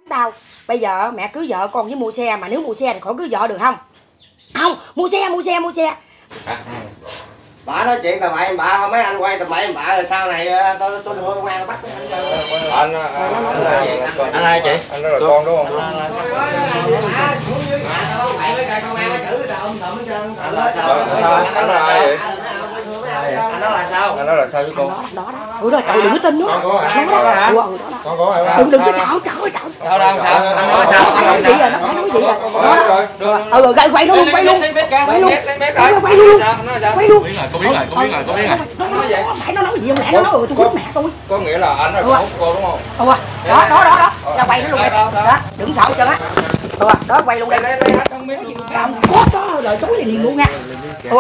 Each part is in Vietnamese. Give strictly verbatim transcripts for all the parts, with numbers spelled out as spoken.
tao bây giờ mẹ cưới vợ con với mua xe, mà nếu mua xe thì khỏi cưới vợ được không? Không, mua xe mua xe mua xe. À, bà nói chuyện tầm bậy bạ không, mấy anh quay tầm bậy bạ rồi sau này tôi tôi đưa công an bắt mấy anh chơi. Anh anh anh ai chị? Anh đó là con đúng không? Anh là ai vậy? Anh đó là sao? Anh đó là sao với con? Đó đó. Ừ rồi cậu đừng có tin nó. Con có hả? Đó đó. Con có hả? Đừng đừng có xạo, trời ơi trời. Sao đâu sao? Anh nói sao? Nó nói gì rồi, nó phải nói gì rồi. Đó đó. Ừ rồi quay nó luôn, quay luôn. Quay luôn. Quay luôn, quay luôn. Quay luôn. Có biết rồi, có biết rồi, có biết rồi. Nó nói vậy. Phải nó nói gì không lẽ nó nói ừ tôi quýt mẹ tôi. Có nghĩa là anh là con của cô đúng không? Ừ. Đó đó đó đó. Ra quay nó luôn đây. Đó, đừng sợ chân á. Ừ, đó quay luôn đây. Làm cốt đó rồi tối này liền luôn nha. Ừ.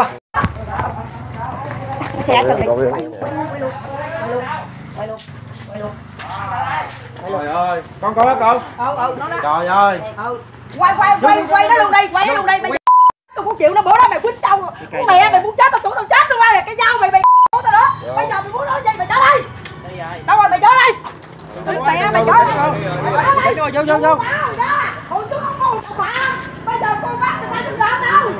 Xe từ đây. Quay luôn, quay luôn, quay luôn. Quay luôn. Quay luôn. Trời ơi, con có con. Ừ ừ nó đó. Trời ơi. Ừ. Quay quay quay quay nó luôn đi, quay nó luôn đi. Bây giờ tôi không chịu nó, bữa đó mày quýnh tao. Mẹ mày muốn chết tao tưởng tao chết luôn á, cái dao mày mày tao đó. Bây giờ mày muốn nói gì mày trở đây. Đâu rồi mày trở đây. Mẹ mày trở đây. Vô vô vô vô. Hồi trước không có một bà. Bây giờ con bắt người ta đừng đỡ đâu.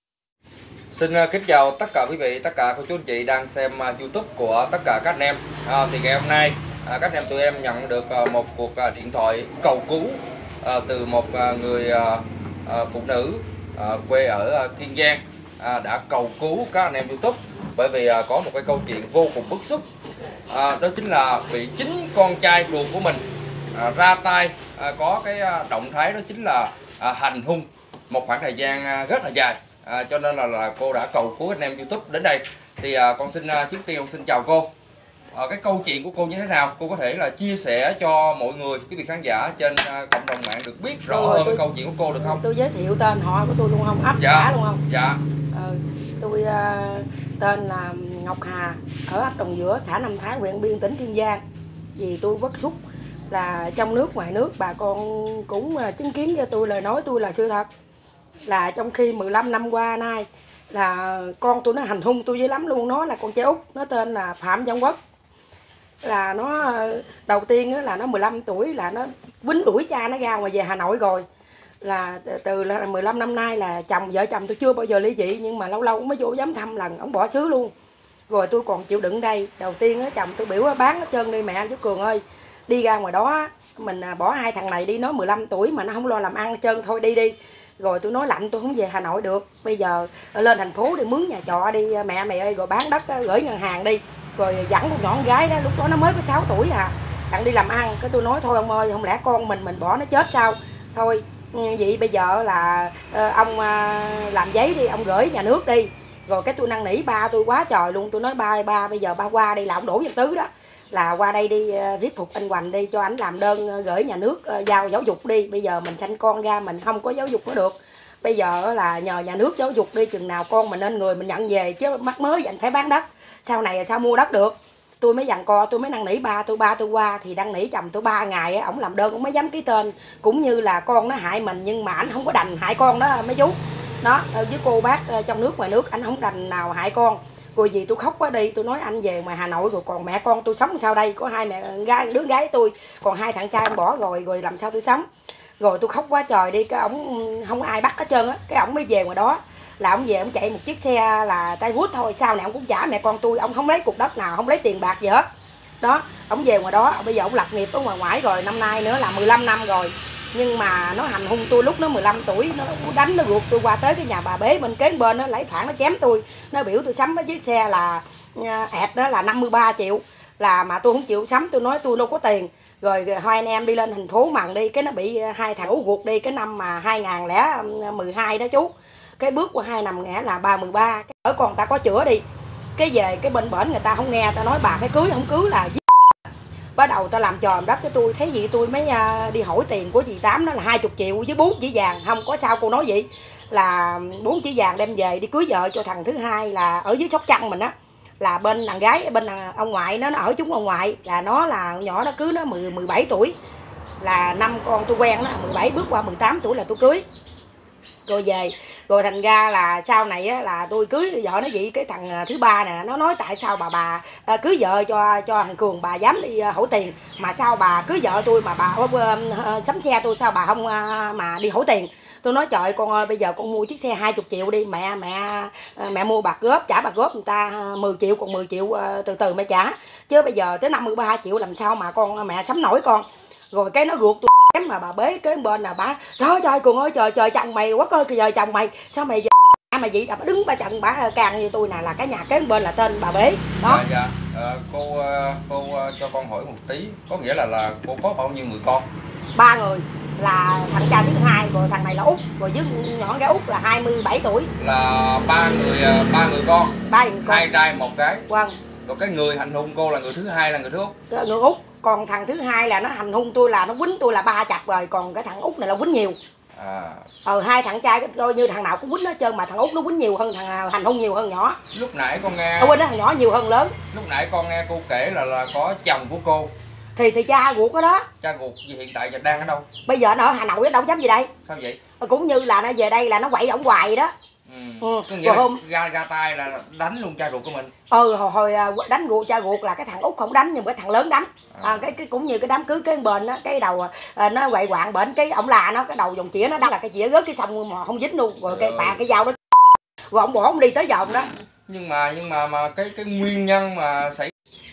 Xin kính chào tất cả quý vị, tất cả cô chú anh chị đang xem YouTube của tất cả các anh em. À, thì ngày hôm nay à, các anh em tụi em nhận được à, một cuộc à, điện thoại cầu cứu à, từ một à, người à, à, phụ nữ à, quê ở à, Kiên Giang à, đã cầu cứu các anh em YouTube bởi vì à, có một cái câu chuyện vô cùng bức xúc. À, đó chính là bị chính con trai ruột của mình à, ra tay à, có cái à, động thái đó chính là à, hành hung một khoảng thời gian à, rất là dài. À, cho nên là, là cô đã cầu cứu anh em YouTube đến đây. Thì à, con xin à, trước tiên xin chào cô. À, cái câu chuyện của cô như thế nào? Cô có thể là chia sẻ cho mọi người, quý vị khán giả trên à, cộng đồng mạng được biết rõ hơn tôi, câu chuyện của cô được không? Tôi giới thiệu tên họ của tôi luôn không? Ấp dạ. xã luôn không? Dạ. Ừ, tôi uh, tên là Ngọc Hà, ở ấp Đồng Giữa, xã Nam Thái, huyện Biên, tỉnh Kiên Giang. Vì tôi bức xúc là trong nước ngoài nước bà con cũng uh, chứng kiến cho tôi lời nói tôi là sự thật. Là trong khi mười lăm năm qua nay là con tôi nó hành hung tôi dữ lắm luôn. Nó là con trai út, nó tên là Phạm Văn Quốc. Là nó đầu tiên là nó mười lăm tuổi là nó quýnh đuổi cha nó ra ngoài về Hà Nội rồi. Là từ là mười lăm năm nay là chồng vợ chồng tôi chưa bao giờ ly dị, nhưng mà lâu lâu mới vô dám thăm lần ông bỏ xứ luôn. Rồi tôi còn chịu đựng đây. Đầu tiên á chồng tôi biểu bán hết trơn đi mẹ chú Cường ơi, đi ra ngoài đó mình bỏ hai thằng này đi, nó mười lăm tuổi mà nó không lo làm ăn hết trơn, thôi đi đi. Rồi tôi nói lạnh tôi không về Hà Nội được, bây giờ lên thành phố đi mướn nhà trọ đi mẹ mày ơi, rồi bán đất gửi ngân hàng đi. Rồi dẫn một nhỏ con gái đó, lúc đó nó mới có sáu tuổi à, đặng đi làm ăn. Cái tôi nói thôi ông ơi, không lẽ con mình mình bỏ nó chết sao? Thôi vậy bây giờ là ông làm giấy đi, ông gửi nhà nước đi. Rồi cái tôi năn nỉ ba tôi quá trời luôn, tôi nói ba ba bây giờ ba qua đây là ông Đỗ Văn Tứ đó, là qua đây đi viết phục anh Hoành đi, cho ảnh làm đơn gửi nhà nước giao giáo dục đi. Bây giờ mình sanh con ra mình không có giáo dục nữa được, bây giờ là nhờ nhà nước giáo dục đi, chừng nào con mình nên người mình nhận về, chứ mắc mới anh phải bán đất, sau này sao mua đất được. Tôi mới dằn co, tôi mới năn nỉ ba tôi, ba tôi qua thì năn nỉ chồng tôi ba ngày á, ổng làm đơn ổng mới dám ký tên, cũng như là con nó hại mình nhưng mà ảnh không có đành hại con đó mấy chú. Đó, với cô bác trong nước ngoài nước ảnh không đành nào hại con. Rồi gì tôi khóc quá đi, tôi nói anh về ngoài Hà Nội rồi còn mẹ con tôi sống sao đây, có hai mẹ gái đứa gái tôi, còn hai thằng trai em bỏ rồi, rồi làm sao tôi sống. Rồi tôi khóc quá trời đi, cái ổng không ai bắt hết trơn á, cái ổng mới về ngoài đó là ổng về ổng chạy một chiếc xe là tay vút thôi, sau này ổng cũng trả mẹ con tôi, ổng không lấy cục đất nào, không lấy tiền bạc gì hết. Đó, ổng về ngoài đó, bây giờ ổng lập nghiệp ở ngoài ngoại rồi, năm nay nữa là mười lăm năm rồi. Nhưng mà nó hành hung tôi lúc nó mười lăm tuổi, nó đánh nó ruột tôi qua tới cái nhà bà bế bên kế bên, nó lấy phản nó chém tôi. Nó biểu tôi sắm cái chiếc xe là ẹt đó là năm mươi ba triệu, là mà tôi không chịu sắm, tôi nói tôi đâu có tiền. Rồi hai anh em đi lên thành phố Mần đi, cái nó bị hai thằng ú ruột đi cái năm mà hai nghìn lẻ mười hai đó chú. Cái bước qua hai năm nghĩa là ba mươi ba, cái ở con ta có chữa đi. Cái về cái bên bển người ta không nghe, ta nói bà phải cưới, không cưới là giết. Bắt đầu ta làm trò làm đất cái tôi, thấy gì tôi mới đi hỏi tiền của dì Tám, nó là hai mươi triệu với bốn chỉ vàng. Không có sao cô nói vậy, là bốn chỉ vàng đem về đi cưới vợ cho thằng thứ hai là ở dưới Sóc Trăng mình á, là bên đàn gái bên đàn ông ngoại nó, nó ở chúng ông ngoại, là nó là nhỏ nó cưới nó mười mười bảy tuổi, là năm con tôi quen nó mười bảy bước qua mười tám tuổi là tôi cưới. rồi về rồi thành ra là sau này á, là tôi cưới vợ nó vậy. Cái thằng thứ ba nè nó nói tại sao bà bà à, cưới vợ cho cho thằng Cường bà dám đi à, hỏi tiền, mà sao bà cưới vợ tôi mà bà à, sắm xe tôi sao bà không à, mà đi hỏi tiền. Tôi nói trời con ơi, bây giờ con mua chiếc xe hai mươi triệu đi, mẹ mẹ mẹ mua bạc góp, trả bạc góp người ta mười triệu, còn mười triệu từ từ mẹ trả, chứ bây giờ tới năm mươi ba triệu làm sao mà con mẹ sắm nổi con. Rồi cái nó ruột tôi em mà bà bế cái bên là bà trời trời Cường ơi, trời trời chồng mày quá ơi, trời chồng mày sao mày mà vậy, bà đứng bà chồng bà càng như tôi nè, là cái nhà kế bên là tên bà bế đó. Dạ, dạ. À, cô cô cho con hỏi một tí, có nghĩa là là cô có bao nhiêu người con? Ba người, là thằng trai thứ hai, rồi thằng này là út, rồi với nhỏ gái út là hai mươi bảy tuổi. Là ba người ba người con, ba người con, hai trai một gái. Vâng. Rồi cái người hành hung cô là người thứ hai là người thứ út? Người út, còn thằng thứ hai là nó hành hung tôi, là nó quýnh tôi là ba chập rồi, còn cái thằng út này là quýnh nhiều. À. Ờ hai thằng trai coi như thằng nào cũng quýnh hết trơn, mà thằng út nó quýnh nhiều hơn, thằng hành hung nhiều hơn nhỏ. Lúc nãy con nghe, ở quên đó, thằng nhỏ nhiều hơn lớn. Lúc nãy con nghe cô kể là là có chồng của cô. Thì thì cha ruột đó đó. Cha ruột gì hiện tại giờ đang ở đâu? Bây giờ nó ở Hà Nội, đâu dám gì đây. Sao vậy? Cũng như là nó về đây là nó quậy ổng hoài vậy đó. Ừ. Ừ. Có nghĩa là hôm ra ra tay là đánh luôn cha ruột của mình. Ừ hồi, hồi đánh ruột cha ruột là cái thằng út không đánh, nhưng mà cái thằng lớn đánh. À, cái cái cũng như cái đám cưới cái bên á, cái đầu à, nó quậy quạng bệnh, cái ổng là nó cái đầu dòng chĩa nó đau, là cái chĩa rớt cái xong mà không dính luôn, rồi cái bà cái dao đó rồi ổng bỏ ổng đi tới vòng đó. Nhưng mà nhưng mà mà cái cái nguyên nhân mà xảy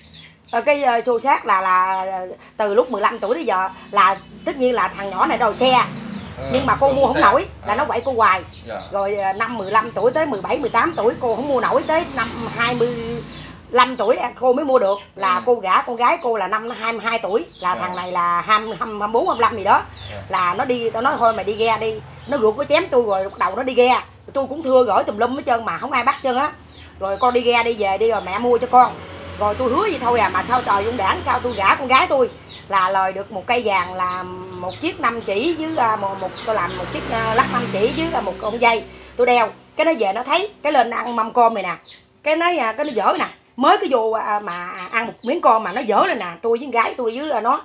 cái uh, xô xát là là từ lúc mười lăm tuổi tới giờ là tất nhiên là thằng nhỏ này đầu xe. Ừ, nhưng mà cô mua không xe. Nổi là à. Nó quậy cô hoài. Yeah. Rồi năm mười lăm tuổi tới mười bảy mười tám tuổi cô không mua nổi, tới năm hai mươi lăm tuổi cô mới mua được, là ừ. Cô gả con gái cô là năm hai mươi hai tuổi, là yeah. Thằng này là hai mươi bốn hai mươi lăm gì đó. Yeah. Là nó đi, tao nói thôi mày đi ghe đi, nó ruột nó chém tôi rồi đầu nó đi ghe, tôi cũng thưa gửi tùm lum hết trơn mà không ai bắt chân á. Rồi con đi ghe đi về đi rồi mẹ mua cho con. Rồi tôi hứa vậy thôi à, mà sao trời dung đảng, sao tôi gả con gái tôi là lời được một cây vàng, là một chiếc năm chỉ với một, một tôi làm một chiếc lắc năm chỉ với một con dây tôi đeo. Cái nó về nó thấy cái lên ăn mâm cơm này nè, cái nó cái nó dở nè, mới cái vô mà ăn một miếng cơm mà nó dở lên nè, tôi với gái tôi với nó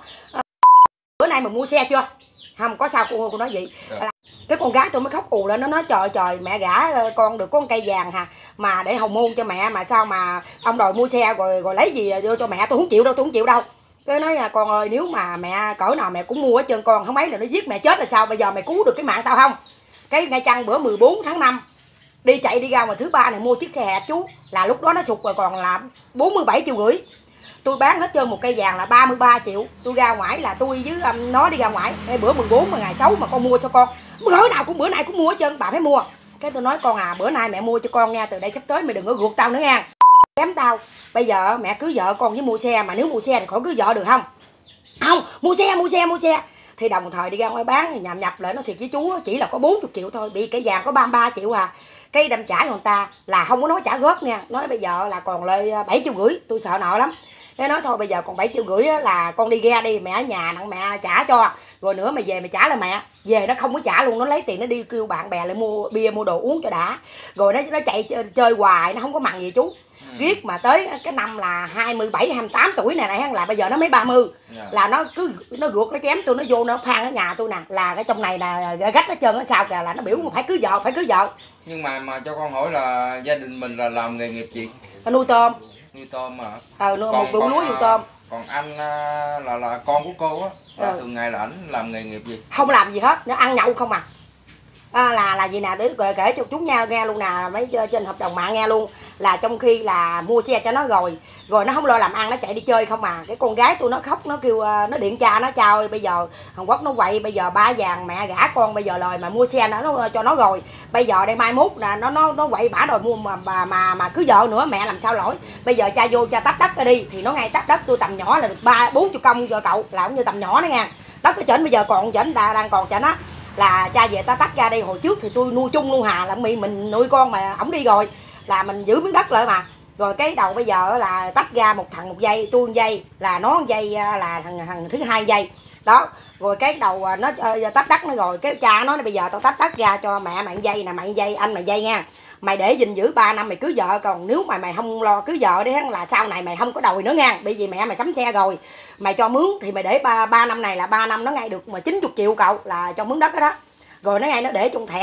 bữa nay mà mua xe chưa, không có sao cô cô nói vậy. Yeah. Cái con gái tôi mới khóc ù lên, nó nói trời trời mẹ gả con được có con cây vàng hà, mà để hồng môn cho mẹ mà sao mà ông đòi mua xe rồi rồi lấy gì vô cho mẹ, tôi không chịu đâu, tôi không chịu đâu. Cái nói con ơi, nếu mà mẹ cỡ nào mẹ cũng mua hết trơn, con không ấy là nó giết mẹ chết là sao, bây giờ mày cứu được cái mạng tao không. Cái ngay chăng bữa mười bốn tháng năm đi chạy đi ra ngoài thứ ba này mua chiếc xe hẹp chú, là lúc đó nó sụt rồi còn là bốn mươi bảy triệu rưỡi. Tôi bán hết trơn một cây vàng là ba mươi ba triệu. Tôi ra ngoài là tôi với um, nó đi ra ngoài. Cái bữa mười bốn mà ngày sáu mà con mua cho con, bữa nào cũng bữa nay cũng mua hết trơn, bà phải mua. Cái tôi nói con à, bữa nay mẹ mua cho con nha, từ đây sắp tới mày đừng có ruột tao nữa nha. Kém tao. Bây giờ mẹ cưới vợ con với mua xe, mà nếu mua xe thì khỏi cưới vợ được không? Không, mua xe, mua xe, mua xe. Thì đồng thời đi ra ngoài bán nhập nhập lại, nó thiệt với chú chỉ là có bốn mươi triệu thôi, bị cái vàng có ba mươi ba triệu à. Cái đâm trả người ta là không có nói trả góp nha, nói bây giờ là còn lời bảy triệu rưỡi, tôi sợ nợ lắm. Thế nói thôi bây giờ còn bảy triệu rưỡi là con đi ghe đi, mẹ ở nhà nặng mẹ trả cho, rồi nữa mày về mày trả lại mẹ. Về nó không có trả luôn, nó lấy tiền nó đi kêu bạn bè lại mua bia mua đồ uống cho đã, rồi nó nó chạy chơi, chơi hoài, nó không có mặn gì chú. Riết mà tới cái năm là hai mươi bảy hai mươi tám tuổi này này là bây giờ nó mới ba mươi. Yeah. Là nó cứ nó ruột nó chém tôi, nó vô nó phan ở nhà tôi nè, là cái trong này là gách hết trơn, nó sao kìa, là nó biểu phải cưới vợ phải cưới vợ. Nhưng mà mà cho con hỏi là gia đình mình là làm nghề nghiệp gì? Nuôi tôm. Nuôi tôm mà. Ờ nuôi một vụ lúa nuôi tôm. Còn anh là là con của cô á, là ừ. thường ngày là ảnh làm nghề nghiệp gì? Không làm gì hết, nó ăn nhậu không à. À, là là gì nè, để kể cho chú nghe nghe luôn nè, mấy trên hợp đồng mạng nghe luôn, là trong khi là mua xe cho nó rồi rồi nó không lo làm ăn, nó chạy đi chơi không à. Cái con gái tôi nó khóc, nó kêu nó điện cha nó, cha ơi bây giờ Hàn Quốc nó quậy, bây giờ ba vàng mẹ gả con, bây giờ lời mà mua xe nó, nó cho nó rồi, bây giờ đây mai mốt là nó nó nó quậy bả đòi mua mà mà mà, mà cưới vợ nữa, mẹ làm sao lỗi. Bây giờ cha vô cha tách đất ra đi, thì nó ngay tách đất tôi tầm nhỏ là được ba bốn chục công cho cậu, là cũng như tầm nhỏ đó nha. Đất cái chỉnh bây giờ còn chỉnh đang còn chỉnh á, là cha về ta tách ra đây. Hồi trước thì tôi nuôi chung luôn hà, là mình mình nuôi con mà ổng đi rồi là mình giữ miếng đất lại mà. Rồi cái đầu bây giờ là tách ra một thằng một dây, tôi một dây, là nó một dây, là thằng thằng thứ hai dây đó. Rồi cái đầu nó uh, tách đất nó, rồi cái cha nó bây giờ tao tách đất ra cho mẹ mày dây nè, mày dây anh mày dây nha, mày để gìn giữ ba năm mày cưới vợ, còn nếu mà mày không lo cưới vợ đấy là sau này mày không có đòi nữa nha, bởi vì mẹ mày sắm xe rồi mày cho mướn thì mày để ba ba năm này là ba năm nó ngay được mà chín mươi triệu cậu, là cho mướn đất đó đó. Rồi nó ngay nó để trong thẻ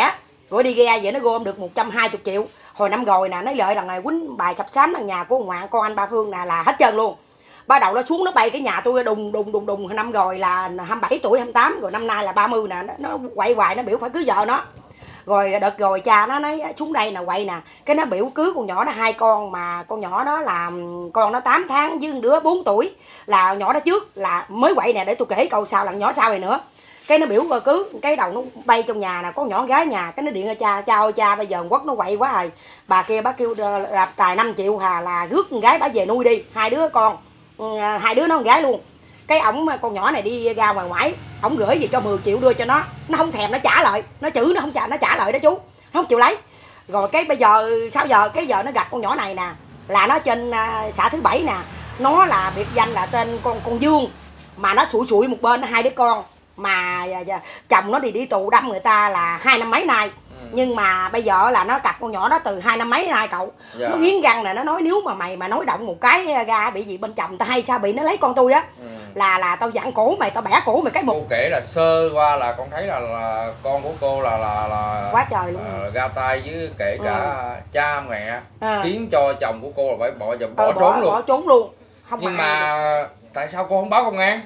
rồi đi ghe vậy nó gom được một trăm hai mươi triệu. Hồi năm rồi nè, nó lợi lần này quýnh bài sập sám đằng nhà của ngoạn con anh Ba Phương nè là hết trơn luôn. Bắt đầu nó xuống nó bay cái nhà tôi đùng đùng đùng đùng. Năm rồi là hai mươi bảy tuổi hai mươi tám, rồi năm nay là ba mươi nè, nó, nó quậy hoài nó biểu phải cưới vợ nó. Rồi đợt rồi cha nó nói xuống đây nè quậy nè, cái nó biểu cưới con nhỏ nó hai con, mà con nhỏ đó là con nó tám tháng với đứa bốn tuổi, là nhỏ đó trước là mới quậy nè, để tôi kể câu sau lần nhỏ sau này nữa. Cái nó biểu rồi cứ cái đầu nó bay trong nhà nè, có nhỏ gái nhà, cái nó điện cho cha, cha ơi cha bây giờ quất nó quậy quá rồi, bà kia bác kêu đạp tài năm triệu hà là rước con gái bà về nuôi đi, hai đứa con, hai đứa nó con gái luôn. Cái ổng con nhỏ này đi ra ngoài ngoại, ổng gửi về cho mười triệu đưa cho nó, nó không thèm, nó trả lại, nó chữ nó không trả, nó trả lại đó chú, nó không chịu lấy. Rồi cái bây giờ sao giờ cái giờ nó gặp con nhỏ này nè, là nó trên uh, xã thứ bảy nè, nó là biệt danh là tên con con Dương, mà nó sủi sủi một bên hai đứa con, mà uh, chồng nó thì đi tù đâm người ta là hai năm mấy nay. Nhưng mà bây giờ là nó cặp con nhỏ đó từ hai năm mấy nay cậu. Dạ. Nó nghiến răng nè, nó nói nếu mà mày mà nói động một cái ra bị gì bên chồng ta hay sao bị nó lấy con tôi á. Ừ. Là là tao dặn cổ mày, tao bẻ cổ mày cái một. Cô kể là sơ qua là con thấy là, là con của cô là là là quá trời luôn. Là, ra tay với kể cả ừ. cha mẹ, à. Khiến cho chồng của cô là phải bỏ bỏ, bỏ ờ, trốn bỏ, luôn. Bỏ trốn luôn. Không nhưng mà tại sao cô không báo công an?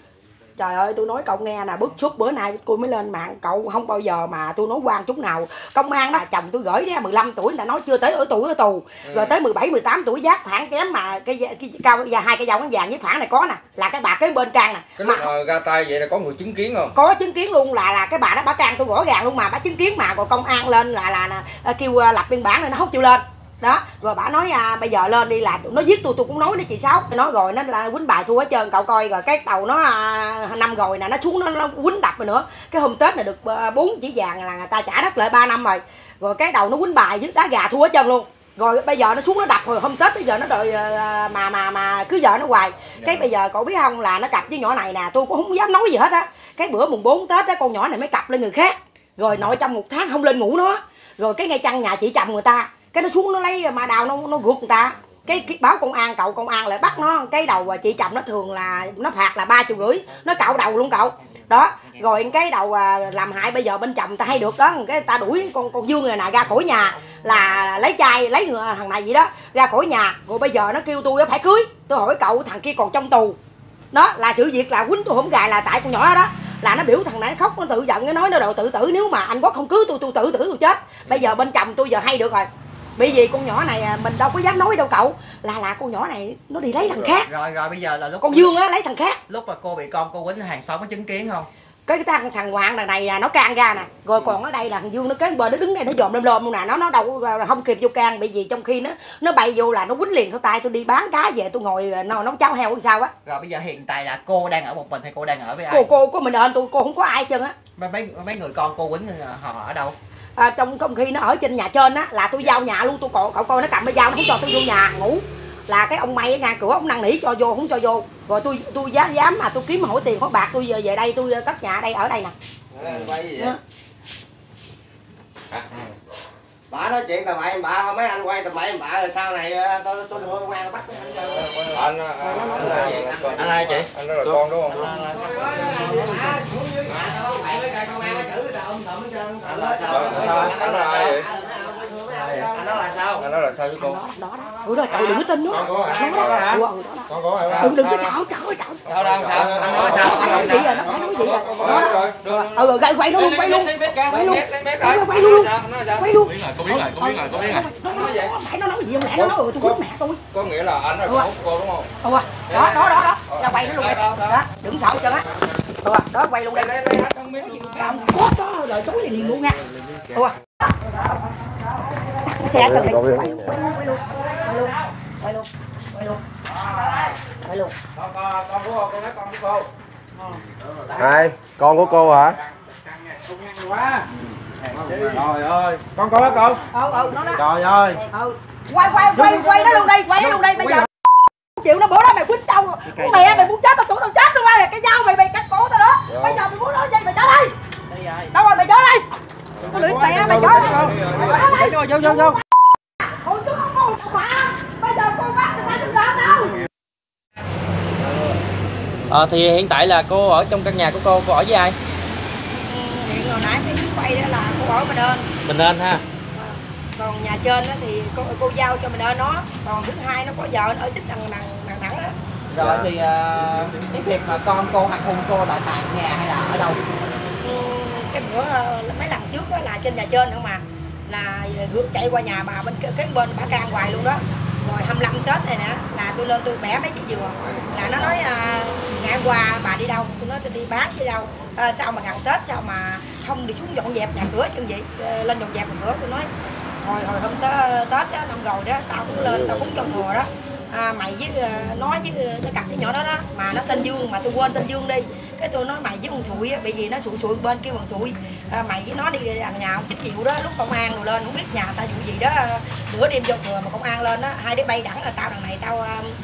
Trời ơi tôi nói cậu nghe nè, bức xúc bữa nay tôi mới lên mạng, cậu không bao giờ mà tôi nói quan chút nào. Công an đó chồng tôi gửi ra mười lăm tuổi, người ta nói chưa tới ở tuổi ở tù. Ừ. Rồi tới mười bảy mười tám tuổi giác phản chém mà cái, cái cao và hai cái dòng vàng với phản này có nè, là cái bà cái bên can nè. Cái mà lúc mà ra tay vậy là có người chứng kiến không? Có chứng kiến luôn, là là cái bà đó bà can tôi rõ ràng luôn mà, bà chứng kiến mà, còn công an lên là là, là kêu lập biên bản này nó không chịu lên. Đó, rồi bà nói à, bây giờ lên đi là nó giết tôi tôi cũng nói đó chị Sáu. Nói rồi nó là quýnh bài thua hết trơn cậu coi, rồi cái đầu nó à, năm rồi nè, nó xuống nó, nó quýnh đập rồi nữa. Cái hôm Tết này được bốn chỉ vàng là người ta trả đất lại ba năm rồi. Rồi cái đầu nó quýnh bài với đá gà thua hết trơn luôn. Rồi bây giờ nó xuống nó đập, hồi hôm Tết tới giờ nó đòi mà mà mà cứ vợ nó hoài. Cái bây giờ cậu biết không, là nó cặp với nhỏ này nè, tôi cũng không dám nói gì hết á. Cái bữa mùng bốn Tết á, con nhỏ này mới cặp lên người khác. Rồi nội trong một tháng không lên ngủ nó. Rồi cái ngay chăn nhà chị chồng người ta, cái nó xuống nó lấy mà đào nó nó gục người ta. Cái, cái báo công an, cậu công an lại bắt nó. Cái đầu chị chồng nó thường là nó phạt là ba triệu rưỡi, nó cạo đầu luôn cậu đó. Rồi cái đầu làm hại bây giờ bên chồng ta hay được đó, cái ta đuổi con con Dương này nè ra khỏi nhà, là lấy chai lấy người thằng này gì đó ra khỏi nhà. Rồi bây giờ nó kêu tôi phải cưới. Tôi hỏi cậu thằng kia còn trong tù đó, là sự việc là quýnh tôi hổng gài là tại con nhỏ đó. Là nó biểu thằng này nó khóc nó tự giận, nó nói nó đồ tự tử, nếu mà anh Quốc không cưới tôi tôi tự tử tôi chết. Bây giờ bên chồng tôi giờ hay được rồi, bởi vì con nhỏ này mình đâu có dám nói đâu cậu, là là con nhỏ này nó đi lấy thằng khác. Rồi rồi bây giờ là lúc con Dương á lấy thằng khác. Lúc mà cô bị con cô quýnh hàng xóm có chứng kiến không? Cái thằng thằng Hoàng đằng này nó can ra nè, rồi còn ở đây là thằng Dương nó kế bên nó đứng đây nó dòm lom lom luôn nè, nó nó đâu không kịp vô can, bởi vì trong khi nó nó bay vô là nó quýnh liền theo tay tôi đi bán cá về tôi ngồi nó nấu cháo heo hay sao á. Rồi bây giờ hiện tại là cô đang ở một mình hay cô đang ở với ai? Cô cô có mình ơn tôi, cô không có ai chân á. Mấy mấy người con cô quýnh họ ở đâu? À, trong trong khi nó ở trên nhà trên á, là tôi giao nhà luôn, tôi cậu, cậu coi nó cầm cái dao nó không cho tôi vô nhà ngủ. Là cái ông May ở ngang cửa ông năn nỉ cho vô không cho vô. Rồi tôi tôi dám dám mà tôi kiếm hỏi tiền hỏi bạc, tôi về, về đây tôi cất nhà ở đây ở đây nè. À, bà nói chuyện tầm bậy bạ không, mấy anh quay tầm bậy bạ rồi sau này tôi tôi đưa công an bắt anh anh anh ai chị? Anh đó là con đúng không? Anh là ai vậy? Anh đó là sao? Anh đó là sao với cô? Đó đó. Ủa rồi cậu đừng có tin nữa. Con có hả? Con hả? Con có hả? Đừng đừng có sợ trời ơi trời. Sao đâu sao? Anh nói sao? Phải nói gì rồi, nó phải nói gì rồi. Ờ rồi quay nó luôn, quay luôn. Quay luôn. Quay luôn luôn. Quay luôn. Cô biết rồi, cô biết rồi, cô biết rồi. Phải nó nói gì không lẽ nó nói rồi tôi quýnh mẹ tôi. Có nghĩa là anh là con cô đúng không? Ừ, đó đó đó đó. Ra quay nó luôn. Đó, đừng sợ cho nó. Ừ, đó quay luôn đây. Ông cốt đó rồi tối này liền luôn nha. Ừ. Xe từ đây quay luôn, quay luôn, quay luôn, quay luôn, quay luôn, quay luôn. Con con của cô, con nói con của cô. Ai? Con của cô hả? Trời ơi, con có đó con. Ừ ừ nó đó. Trời ơi. Ừ. Quay quay quay quay nó luôn đi, quay nó luôn đi bây giờ. Chịu nó bữa đó mày quýnh đâu. Mẹ mày muốn chết tao, tụi tao chết tao qua cái dao mày mày cắt cổ tao đó. Bây giờ mày muốn nói gì mày trở đây. Đâu rồi mày trở đây. Tao luyện mẹ mày trở đây. Vô vô vô vô. Hồi trước không có một mà. Bây giờ cô bắt người ta đừng ra đâu. Ờ, thì hiện tại là cô ở trong căn nhà của cô, cô ở với ai? hiện hồi nãy cái quay đó là cô ở Bình Ơn. Bình Ơn ha. Còn nhà trên đó thì cô, cô giao cho mình ở nó, còn thứ hai nó có vợ nó ở xích đằng đằng đằng đằng đó. Rồi thì uh, cái việc mà con cô hoặc hôn cô là tại nhà hay là ở đâu? Ừ, cái bữa mấy lần trước đó là trên nhà trên không mà là gượt chạy qua nhà bà bên cái bên bà can hoài luôn đó. Rồi hai mươi lăm Tết này nè là tôi lên tôi bẻ mấy trái dừa, là nó nói à, ngày qua bà đi đâu, tôi nói tôi đi bán đi đâu, à, sao mà gần Tết sao mà không đi xuống dọn dẹp nhà cửa chân vậy, à, lên dọn dẹp nhà cửa. Tôi nói hồi hồi hôm Tết đó, năm rồi đó tao cũng lên tao cũng cho thừa đó. À, mày với nói với nó cặp cái nhỏ đó đó mà nó tên Dương mà tôi quên tên Dương đi, cái tôi nói mày với con Sụi á, bởi vì nó sụi sụi bên kia bằng Sụi, à, mày với nó đi đằng nhà ông Chính Diệu đó, lúc công an rồi lên không biết nhà ta vụ gì đó nửa đêm vô thừa mà công an lên đó, hai đứa bay đẳng là tao đằng này tao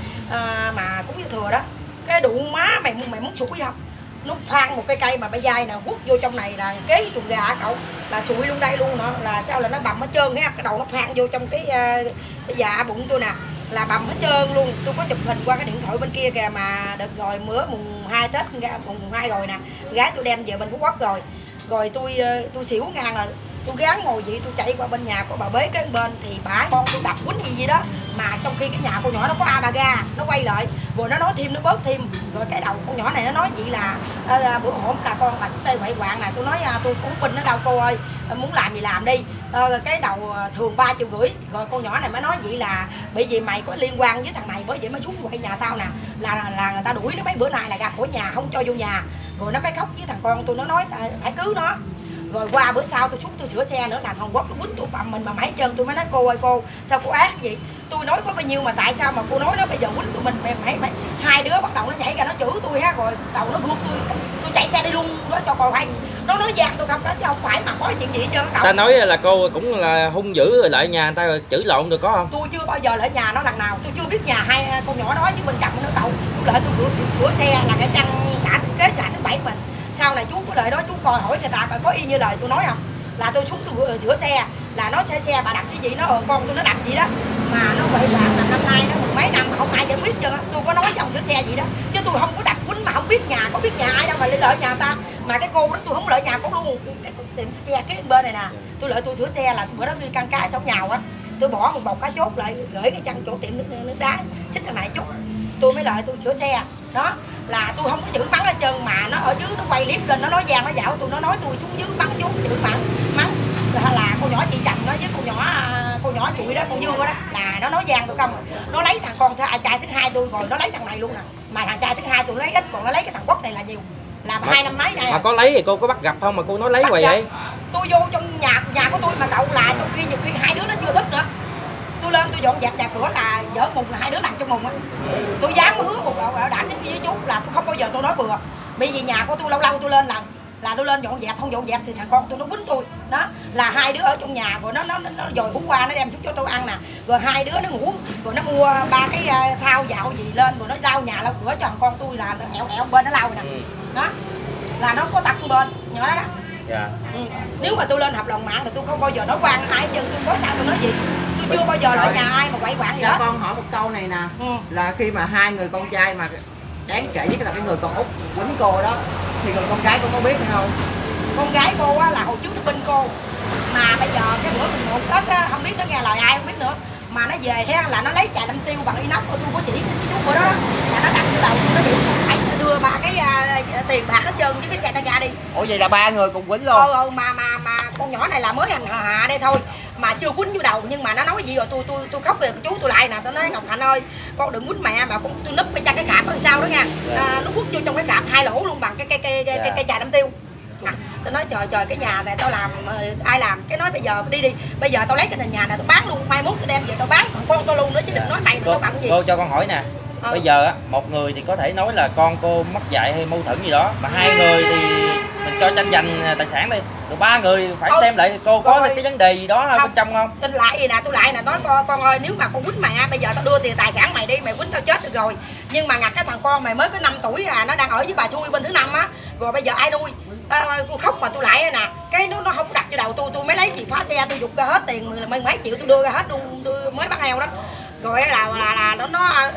à, mà cũng vô thừa đó, cái đụ má mày mày muốn sụi không, nó phan một cây cây mà bay dai nè quất vô trong này là kế chuồng gà cậu là sụi luôn đây luôn nữa, là sao là nó bầm hết trơn ha, cái đầu nó phan vô trong cái, cái dạ bụng tôi nè là bầm hết trơn luôn. Tôi có chụp hình qua cái điện thoại bên kia kìa, mà đợt rồi bữa mùng hai Tết mùng hai rồi nè, gái tôi đem về bên Phú Quốc rồi rồi tôi tôi xỉu ngang rồi, tôi gán ngồi vậy tôi chạy qua bên nhà của bà bế cái bên thì bả con tôi đập quýnh gì gì đó, mà trong khi cái nhà con nhỏ nó có a ba ga, nó quay lại rồi nó nói thêm nó bớt thêm, rồi cái đầu con nhỏ này nó nói vậy là à, bữa hổm là con bà xuống đây quậy quạng nè, tôi nói à, tôi cũng binh ở đâu cô ơi, muốn làm gì làm đi, à, cái đầu thường ba triệu rưỡi, rồi con nhỏ này mới nói vậy là bởi vì mày có liên quan với thằng này, bởi vậy mới xuống quậy nhà tao nè, là, là là người ta đuổi nó mấy bữa nay là ra khỏi nhà không cho vô nhà, rồi nó mới khóc với thằng con tôi, nó nói phải cứu nó. Rồi qua bữa sau tôi xuống tôi sửa xe nữa là thằng Quốc nó quýnh tôi bầm mình mà mãi chân, tôi mới nói cô ơi cô sao cô ác vậy, tôi nói có bao nhiêu mà tại sao mà cô nói nó bây giờ quýnh tụi mình mày mày, mày. Hai đứa bắt đầu nó nhảy ra nó chửi tôi ha, rồi đầu nó gượt tôi tôi chạy xe đi luôn, nó cho coi hay nó nói gian tôi không đó chứ không phải mà có chuyện gì hết trơn cậu. Ta nói là cô cũng là hung dữ rồi lại nhà người ta rồi chửi lộn được có không? Tôi chưa bao giờ lại nhà nó lần nào, tôi chưa biết nhà hai con nhỏ đó với bên cạnh nó cậu, tôi lại tôi sửa, sửa xe là cái chăn xã kế xã thứ bảy mình. Sau này chú có lời đó chú coi hỏi người ta có y như lời tôi nói không, là tôi xuống tôi sửa xe là nó xe xe bà đập cái gì nó ờ, con tôi nó đập gì đó mà nó vậy là năm nay nó mười mấy năm mà không ai giải quyết chưa, tôi có nói với ông sửa xe gì đó chứ tôi không có đập quýnh mà không biết nhà, có biết nhà ai đâu mà lại lợi nhà ta, mà cái cô đó tôi không lợi nhà cô luôn, cái tiệm xe cái bên này nè tôi lợi tôi sửa xe là bữa đó đi căn cái sống nhào á, tôi bỏ một bọc cá chốt lại gửi cái chân chỗ tiệm nước, nước đá xích ra này chút tôi mới lợi tôi sửa xe đó, là tôi không có chửi mắng hết trơn, mà nó ở dưới nó quay clip lên nó nói gian nó dạo tôi, nó nói tôi xuống dưới mắng chú chửi mắng mắng là con nhỏ chị Trần nói với con nhỏ con nhỏ Sụi đó, con Dương đó, đó là nó nói gian tôi không, nó lấy thằng con trai thứ hai tôi rồi nó lấy thằng này luôn nè, mà thằng trai thứ hai tôi lấy ít, còn nó lấy cái thằng Quốc này là nhiều, làm hai năm mấy này. Mà có lấy thì cô có bắt gặp không mà cô nói lấy hoài vậy? Tôi vô trong nhà nhà của tôi mà cậu là trong khi nhiều khi hai đứa nó chưa thức nữa, tôi lên tôi dọn dẹp nhà cửa là dở mùng là hai đứa nằm trong mùng á, tôi dám hứa một đạo đạo đảm với chú là tôi không bao giờ tôi nói bừa, bởi vì nhà của tôi lâu lâu tôi lên lần là tôi lên dọn dẹp, không dọn dẹp thì thằng con tôi nó quýnh tôi đó, là hai đứa ở trong nhà rồi nó nó nó dồi hú qua nó đem xuống cho tôi ăn nè, rồi hai đứa nó ngủ rồi nó mua ba cái thao dạo gì lên rồi nó lau nhà lau cửa cho thằng con tôi là nó ẹo ẹo bên nó lau nè, đó là nó có tật bên nhỏ đó đó. Dạ. Ừ. Nếu mà tôi lên hợp đồng mạng thì tôi không bao giờ nói quan ai chứ tôi có sao tôi nói gì, tôi chưa bao giờ lại nhà ai mà quậy quạng gì Cho hết. con hỏi một câu này nè, Ừ. là khi mà hai người con trai mà đáng kể nhất là cái người con út quýnh cô đó thì người con gái cô có biết hay không? Con gái cô á là hồi trước nó binh cô, mà bây giờ cái bữa mình một Tết á không biết nó nghe lời ai không biết nữa, mà nó về thế là nó lấy chài đâm tiêu bằng inox của tôi có chỉ cái chú bữa đó, đó là nó đặt vô đầu nó biểu phải đưa ba cái uh, tiền bạc hết trơn với cái xe tay ga đi. Ủa vậy là ba người cùng quýnh luôn? Ờ, ờ mà mà mà con nhỏ này là mới hành hạ, hạ đây thôi mà chưa quýnh vô đầu, nhưng mà nó nói gì rồi tôi tôi tôi khóc rồi chú tôi lại nè, tôi nói Ngọc Hạnh ơi con đừng quýnh mẹ, mà con tôi núp bên trong cái khạp ở sau đó nha, à, nó quất vô trong cái khạp hai lỗ luôn bằng cái cây cây cây cây, cây chài đâm tiêu. À, tôi nói trời trời cái nhà này tao làm ai làm, cái nói bây giờ đi đi bây giờ tao lấy cái nền nhà này tao bán luôn, mai mốt tao đem về tao bán thằng con tao luôn nữa chứ đừng nói mày tao bận gì. Cô cho con hỏi nè, ờ. bây giờ á một người thì có thể nói là con cô mất dạy hay mâu thuẫn gì đó, mà hai người thì mình cho tranh giành tài sản đi, rồi ba người phải ừ. xem lại cô có rồi. Cái vấn đề gì đó không. Bên trong không? Tin lại gì nè, tôi lại nè nói con con ơi nếu mà con quýnh mày bây giờ tao đưa tiền tài sản mày đi, mày quýnh tao chết được rồi, nhưng mà ngặt cái thằng con mày mới có năm tuổi à, nó đang ở với bà xui bên thứ năm á, rồi bây giờ ai nuôi. À, tôi khóc mà tôi lại nè, cái nó nó không đặt cho đầu tôi, tôi mới lấy chìa khóa xe tôi giục ra hết tiền mười mấy triệu tôi đưa ra hết luôn, tôi mới bắt heo đó, rồi là là, là nó nó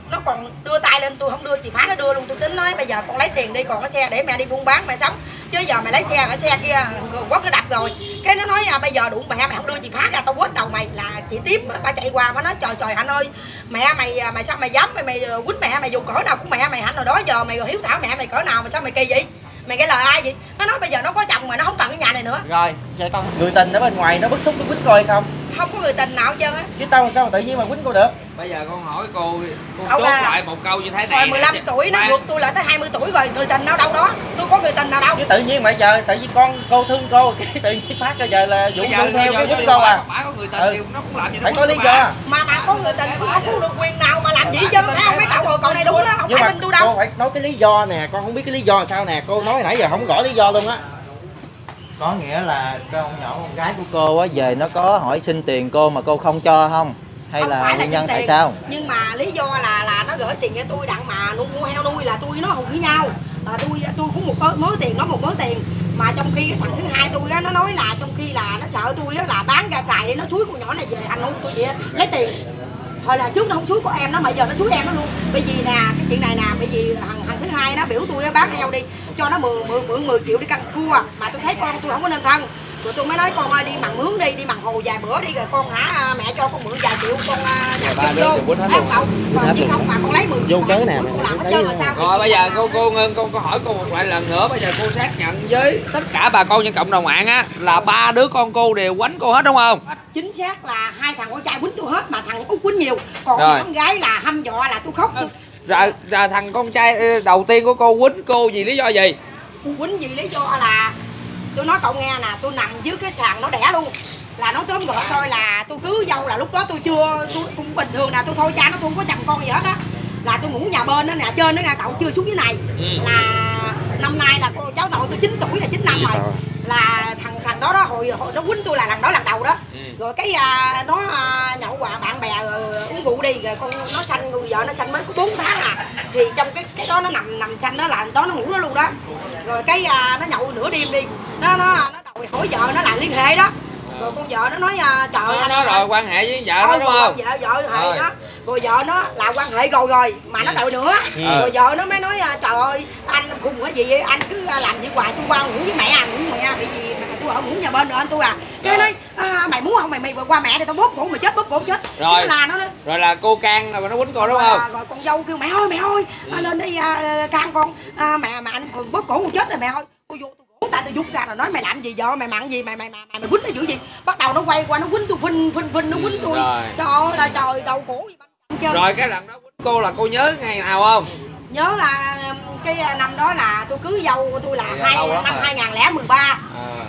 nó còn đưa tay lên, tôi không đưa chìa khóa nó đưa luôn. Tôi tính nói bây giờ con lấy tiền đi, còn cái xe để mẹ đi buôn bán mẹ sống, chứ giờ mày lấy xe cái xe kia quất nó đập rồi. Cái nó nói à, bây giờ đụng mẹ mày không đưa chìa khóa ra tao quất đầu mày. Là chị Tím bà chạy qua bà nói trời trời Hạnh ơi, mẹ mày mày sao mày dám mày mày quýnh mẹ mày dù cỡ nào cũng mẹ mày Hạnh, rồi đó giờ mày hiếu thảo mẹ mày cỡ nào mà sao mày kỳ vậy, mày nghe lời ai vậy? Nó nói bây giờ nó có chồng mà nó không cần cái nhà này nữa. Rồi vậy con người tình ở bên ngoài nó bức xúc nó quýnh cô hay không? Không có người tình nào hết trơn á. Chứ tao sao mà tự nhiên mà quýnh cô được? Bây giờ con hỏi cô, cô Không chốt à. lại một câu như thế Hồi này. mười lăm tuổi nó vượt tôi lại tới hai mươi tuổi rồi, người tình nào đâu đó, tôi có người tình nào đâu. Chứ tự nhiên mà giờ tự nhiên con cô thương cô cái tự nhiên phát ra giờ là dụ Bây giờ, thương bây theo giờ, cái bây quýnh giờ cô à? bả, bả có người tình Ừ. thì nó cũng làm gì Phải nó có lý quýnh do. bả. Mà mà có người tình cũng không có được quyền nào mà làm gì chứ, thấy không? Mấy cậu ngồi còn này đúng đó, không Nhưng phải mà bên tôi cô đâu. phải nói cái lý do nè, con không biết cái lý do sao nè, cô nói nãy giờ không rõ lý do luôn á. Có nghĩa là con nhỏ con gái của cô á về nó có hỏi xin tiền cô mà cô không cho không? Hay Không là phải nguyên nhân xin tại tiền, sao? nhưng mà lý do là là nó gửi tiền cho tôi đặng mà nuôi mua heo nuôi, là tôi với nó hùng với nhau, là tôi tôi cũng một mớ, mớ tiền, nó một mớ tiền. Mà trong khi cái thằng thứ hai tôi á, nó nói là trong khi là nó sợ tôi á là bán ra xài để nó xúi con nhỏ này về hành hung tôi vậy á, lấy tiền. Hồi là trước nó không xúi con em nó mà giờ nó xúi em nó luôn. Bởi vì nè cái chuyện này nè, bởi vì thằng thằng thứ hai nó biểu tôi á, bán heo đi cho nó mười mười mười mười triệu đi cắt cua, mà tôi thấy con tôi không có nên thân. Rồi tôi mới nói con ơi đi mbằng mướn đi, đi mbằng hồ vài bữa đi rồi con hả mẹ cho con mượn vài triệu con Dạ, ba đứa thì quýnh hết luôn. còn chứ không mà con lấy mười Vô cớ nè, con làm hết thấy trơn rồi sao? Rồi bây giờ cô cô Ngân con có hỏi cô một lại lần nữa, bây giờ cô xác nhận với tất cả bà con trên cộng đồng mạng á là ba đứa con cô đều quánh cô hết đúng không? Chính xác là hai thằng con trai quýnh tôi hết, mà thằng Út quýnh nhiều, còn Rồi. con gái là hăm dọa là tôi khóc. Tôi Rồi, rồi thằng con trai đầu tiên của cô quýnh cô vì lý do gì? quýnh gì lý do là tôi nói cậu nghe nè, tôi nằm dưới cái sàn nó đẻ luôn, là nó tóm gọn thôi, là tôi cứ dâu là lúc đó tôi chưa tôi cũng bình thường là tôi thôi cha nó tôi không có chồng con gì hết á, là tôi ngủ nhà bên đó nè, trên đó nha cậu, chưa xuống dưới này. Ừ. Là năm nay là cô cháu nội tôi chín tuổi là chín năm rồi, là thằng thằng đó đó hồi, hồi nó quýnh tôi là lần đó lần đầu đó. Ừ. Rồi cái à, nó à, nhậu quà bạn bè rồi uống rượu đi, rồi con nó sanh người vợ nó sanh mới có bốn tháng à, thì trong cái cái đó nó nằm nằm sanh đó là đó nó ngủ đó luôn đó. Rồi cái à, nó nhậu nửa đêm đi, nó nó nó đòi hỏi vợ nó là liên hệ đó. Rồi con vợ nó nói à, trời Nó anh nói rồi quan hệ với vợ nó đúng không? vợ vợ Rồi. hệ nó, rồi vợ nó là quan hệ rồi rồi mà nó đòi nữa. Ừ. Rồi vợ nó mới nói à, trời ơi anh khùng cái gì vậy, anh cứ à, làm gì hoài, tôi qua ngủ với mẹ à, ngủ với mẹ bị gì mà tôi ở ngủ nhà bên rồi anh tôi à. Cái nói à, mày muốn không mày mày qua mẹ đi tao bóp cổ mày chết, bóp cổ chết. Rồi. Cái là nó đó. Rồi là cô can rồi nó quýnh cô đúng Rồi, không? à, rồi con dâu kêu mẹ ơi mẹ ơi à, lên đi à, can con à, mẹ mà anh còn bóp cổ con chết rồi mẹ ơi. Tôi vô tôi gỗ tay tôi rút ra rồi nói mày làm gì vợ mày mặn gì mày mày mày mày, mày quýnh nó dữ gì. Bắt đầu nó quay qua nó quýnh tôi phinh phinh phinh nó quýnh tôi. Rồi. Trời ơi là trời đầu cổ gì bánh trơn. Rồi cái lần đó quýnh cô là cô nhớ ngày nào không? Nhớ là cái năm đó là tôi cưới dâu tôi là Dạ, hai lâu lắm năm rồi. hai nghìn lẻ mười ba, À.